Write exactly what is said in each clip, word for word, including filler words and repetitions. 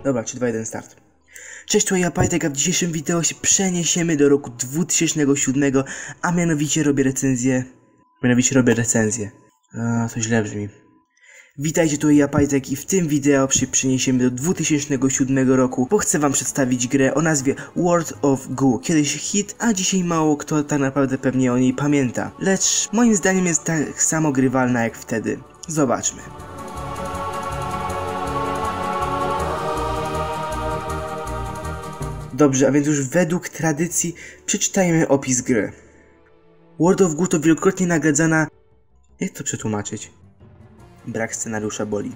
Dobra, trzy, dwa, jeden, start. Cześć, tu ja Pajtek, a w dzisiejszym wideo się przeniesiemy do roku dwutysięcznego siódmego, a mianowicie robię recenzję... Mianowicie robię recenzję. A, to źle brzmi. Witajcie, tu ja Pajtek i w tym wideo się przeniesiemy do dwutysięcznego siódmego roku, bo chcę wam przedstawić grę o nazwie World of Goo. Kiedyś hit, a dzisiaj mało kto tak naprawdę pewnie o niej pamięta. Lecz moim zdaniem jest tak samo grywalna jak wtedy. Zobaczmy. Dobrze, a więc już według tradycji przeczytajmy opis gry. World of Goo to wielokrotnie nagradzana... Jak to przetłumaczyć? Brak scenariusza boli.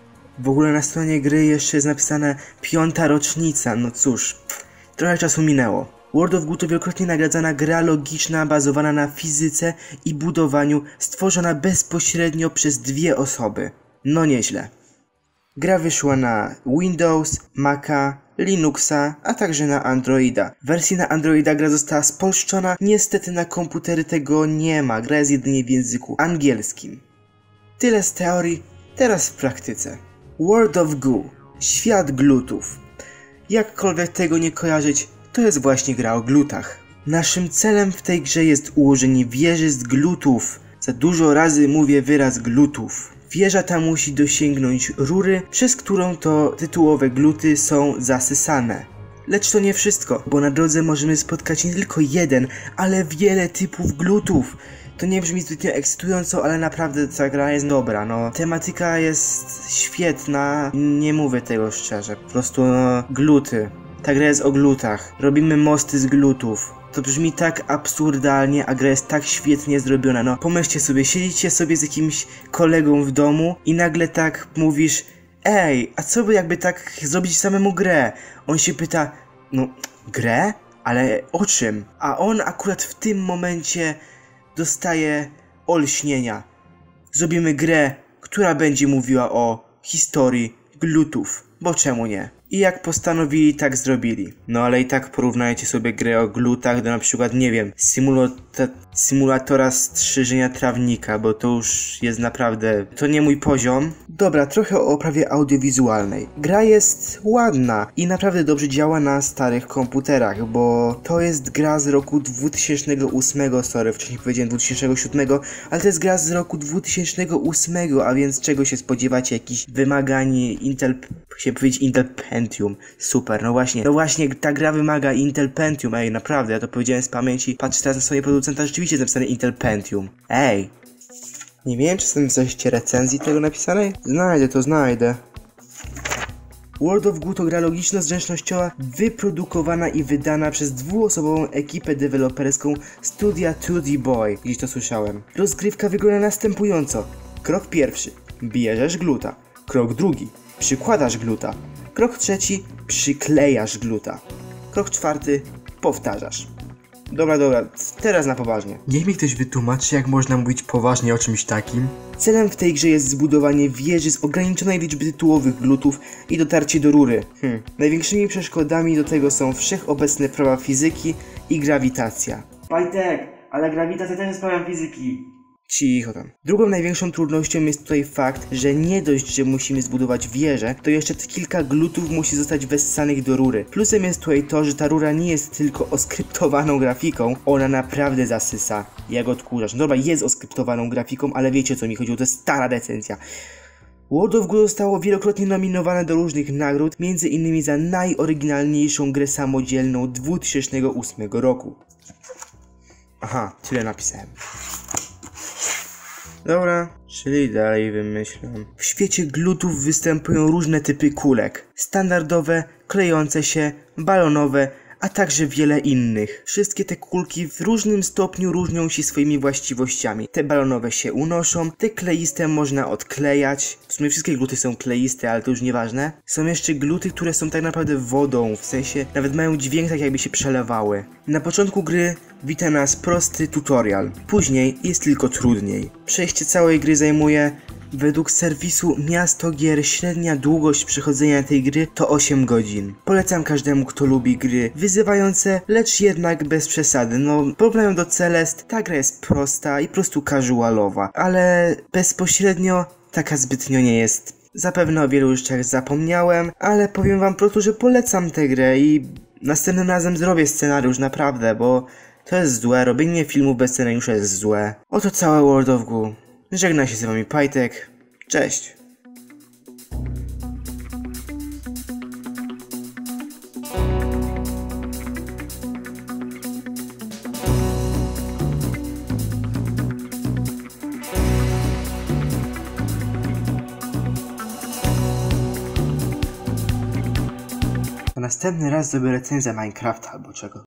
W ogóle na stronie gry jeszcze jest napisane piąta rocznica, no cóż, trochę czasu minęło. World of Goo to wielokrotnie nagradzana gra logiczna bazowana na fizyce i budowaniu, stworzona bezpośrednio przez dwie osoby. No nieźle. Gra wyszła na Windows, Maca, Linuxa, a także na Androida. W wersji na Androida gra została spolszczona, niestety na komputery tego nie ma, gra jest jedynie w języku angielskim. Tyle z teorii, teraz w praktyce. World of Goo. Świat glutów. Jakkolwiek tego nie kojarzyć, to jest właśnie gra o glutach. Naszym celem w tej grze jest ułożenie wieży z glutów. Za dużo razy mówię wyraz glutów. Wieża ta musi dosięgnąć rury, przez którą to tytułowe gluty są zasysane. Lecz to nie wszystko, bo na drodze możemy spotkać nie tylko jeden, ale wiele typów glutów. To nie brzmi zbytnio ekscytująco, ale naprawdę ta gra jest dobra, no. Tematyka jest świetna, nie mówię tego szczerze, po prostu no, gluty. Ta gra jest o glutach, robimy mosty z glutów. To brzmi tak absurdalnie, a gra jest tak świetnie zrobiona, no. Pomyślcie sobie, siedzicie sobie z jakimś kolegą w domu i nagle tak mówisz: ej, a co by jakby tak zrobić samemu grę? On się pyta: no, grę? Ale o czym? A on akurat w tym momencie dostaje olśnienia. Zrobimy grę, która będzie mówiła o historii glutów, bo czemu nie? I jak postanowili, tak zrobili. No ale i tak porównajcie sobie grę o glutach do na przykład, nie wiem, symulata symulatora strzyżenia trawnika, bo to już jest naprawdę... To nie mój poziom. Dobra, trochę o oprawie audiowizualnej. Gra jest ładna i naprawdę dobrze działa na starych komputerach, bo to jest gra z roku dwutysięcznego ósmego, sorry, wcześniej powiedziałem dwutysięcznego siódmego, ale to jest gra z roku dwutysięcznego ósmego, a więc czego się spodziewacie? Jakichś wymagań Intel... Chciałem powiedzieć Intel Pentium. Super, no właśnie. No właśnie, ta gra wymaga Intel Pentium. Ej, naprawdę, ja to powiedziałem z pamięci. Patrz teraz na swoje producenta, rzeczywiście jest napisane Intel Pentium. Ej. Nie wiem, czy są coś recenzji tego napisanej? Znajdę to, znajdę. World of Goo to gra logiczno-zręcznościowa, wyprodukowana i wydana przez dwuosobową ekipę deweloperską studia two D Boy. Gdzieś to słyszałem. Rozgrywka wygląda następująco. Krok pierwszy. Bierzesz gluta. Krok drugi. Przykładasz gluta. Krok trzeci. Przyklejasz gluta. Krok czwarty. Powtarzasz. Dobra, dobra, teraz na poważnie. Niech mi ktoś wytłumaczy, jak można mówić poważnie o czymś takim. Celem w tej grze jest zbudowanie wieży z ograniczonej liczby tytułowych glutów i dotarcie do rury. Hmm. Największymi przeszkodami do tego są wszechobecne prawa fizyki i grawitacja. Pajtek, ale grawitacja też jest prawem fizyki. Cicho tam. Drugą największą trudnością jest tutaj fakt, że nie dość, że musimy zbudować wieżę, to jeszcze kilka glutów musi zostać wessanych do rury. Plusem jest tutaj to, że ta rura nie jest tylko oskryptowaną grafiką, ona naprawdę zasysa, jak odkurzasz. No dobra, jest oskryptowaną grafiką, ale wiecie o co mi chodziło, to jest stara recenzja. World of Goo zostało wielokrotnie nominowane do różnych nagród, między innymi za najoryginalniejszą grę samodzielną dwutysięcznego ósmego roku. Aha, tyle napisałem. Dobra, czyli dalej wymyślam. W świecie glutów występują różne typy kulek. Standardowe, klejące się, balonowe, a także wiele innych. Wszystkie te kulki w różnym stopniu różnią się swoimi właściwościami. Te balonowe się unoszą, te kleiste można odklejać. W sumie wszystkie gluty są kleiste, ale to już nieważne. Są jeszcze gluty, które są tak naprawdę wodą, w sensie nawet mają dźwięk tak jakby się przelewały. Na początku gry wita nas prosty tutorial. Później jest tylko trudniej. Przejście całej gry zajmuje... Według serwisu Miasto Gier średnia długość przechodzenia tej gry to osiem godzin. Polecam każdemu, kto lubi gry wyzywające, lecz jednak bez przesady. No, porównując do Celest, ta gra jest prosta i po prostu casualowa, ale bezpośrednio taka zbytnio nie jest Zapewne o wielu rzeczach zapomniałem, ale powiem wam po prostu, że polecam tę grę i następnym razem zrobię scenariusz, naprawdę, bo to jest złe, robienie filmów bez scenariusza jest złe. Oto całe World of Goo. Żegna się z wami Pajtek, cześć! To następny raz zrobię recenzję Minecrafta albo czego.